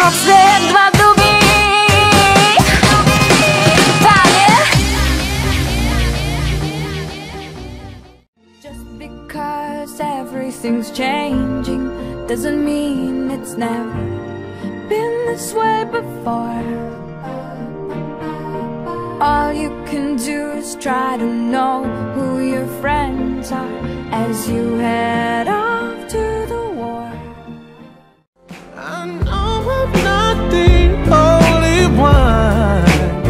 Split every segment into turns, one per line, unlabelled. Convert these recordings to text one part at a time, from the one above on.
noc ledva dubi. Just because everything's changing doesn't mean it's never been this way before. All you can do is try to know who your friends are as you head off to the war.
I know I'm not the only one.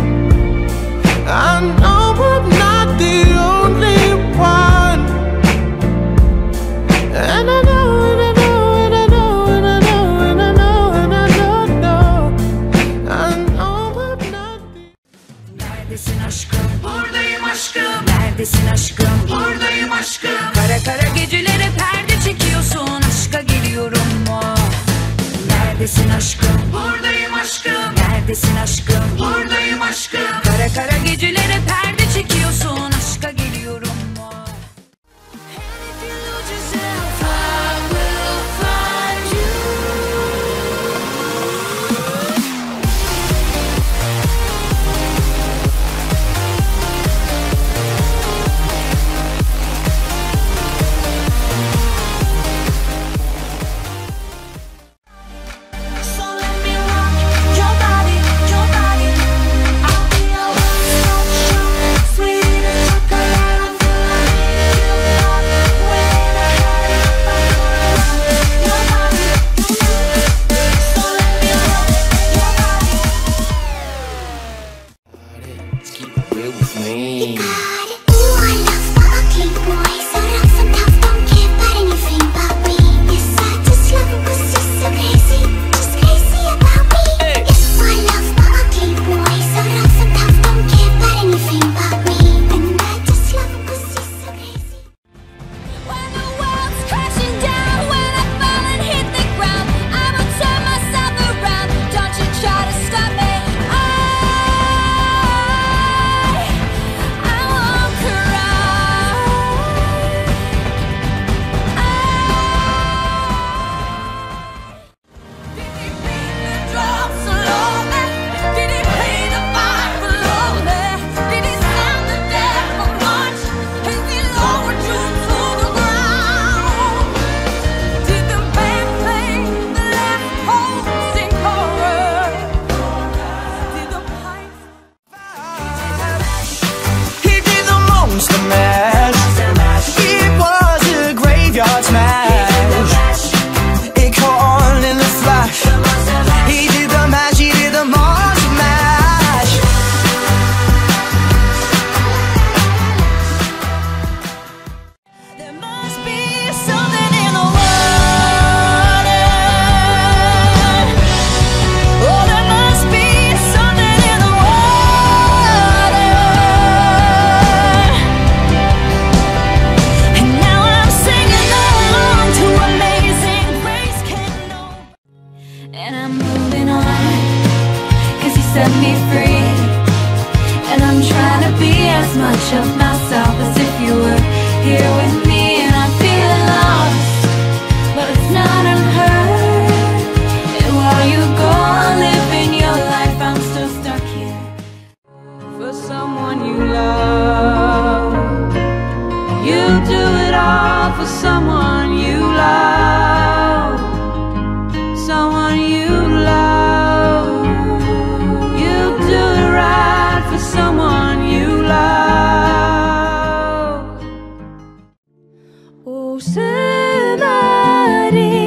I know I'm not the only one. And I know, and I know, and I know, and I know, and I know, and I know, I know I'm not the...
Neredesin aşkım? Buradayım aşkım. Neredesin aşkım? Buradayım aşkım. Kara kara gecelere perde çekiyorsun. Aşka geliyorum mu? Neredesin aşkım? Buradayım aşkım. Neredesin aşkım? Buradayım aşkım. Kara kara gecelere perde çekiyorsun. Aşka geliyorum mu? And if you lose yourself, I will find you. So let me rock your body, your body. I'll be your one-stop shop, sweet as chocolate. I feel like you love when I had your body. So let me rock your body.
Keep it real with me.
Ooh, I love my ugly boy. So rough and tough, don't care about anything but me. Yes, I just love him 'cause he's so crazy, just crazy about me. Yes, I love my ugly boy. So rough and tough, don't care about anything but me. And I just love him 'cause he's so crazy.
When the world's crashing down, when I fall and hit the ground, I will turn myself around. Don't you try to stop me. I won't cry. Did he beat the drum slowly? Did he play the fife slowly? Did he sound the devil much? Has he lowered you to the ground? Did the band play the last hole sing chorus? Did the pipes?
He did the monster mash. It was a graveyard smash. It caught on in a flash. He did the mash, he did the monster mash.
There must be something in the water. Oh, there must be something in the water. And now I'm singing along to Amazing Grace. Can't know. And I'm moving on, 'cause he set me free. And I'm trying to be as much of myself as if you were here with me. And I'm feeling lost, but it's not unheard. And while you go on living your life, I'm still stuck here. For someone you love, you do it all for someone you love. Someone you love, you do it right for someone you love. Oh, somebody